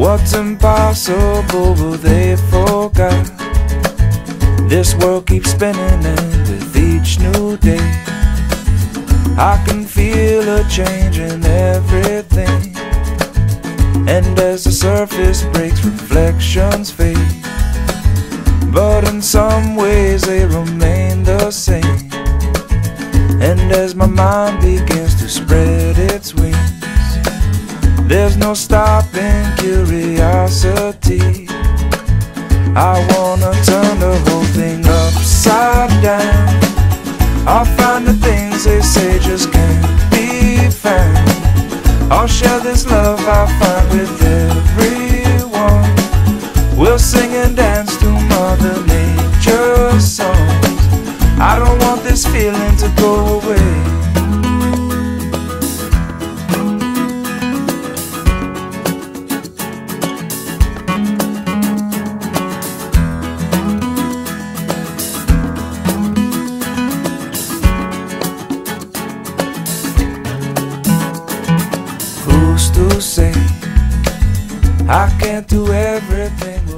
What's impossible, well, they forgot. This world keeps spinning, and with each new day I can feel a change in everything. And as the surface breaks, reflections fade, but in some ways they remain the same. And as my mind begins to spread its wings, there's no stopping curiosity. I wanna turn the whole thing upside down. I'll find the things they say just can't be found. I'll share this love I find with everyone. We'll sing and dance to Mother Nature's songs. I don't want this feeling to go away. Who's to say I can't do everything?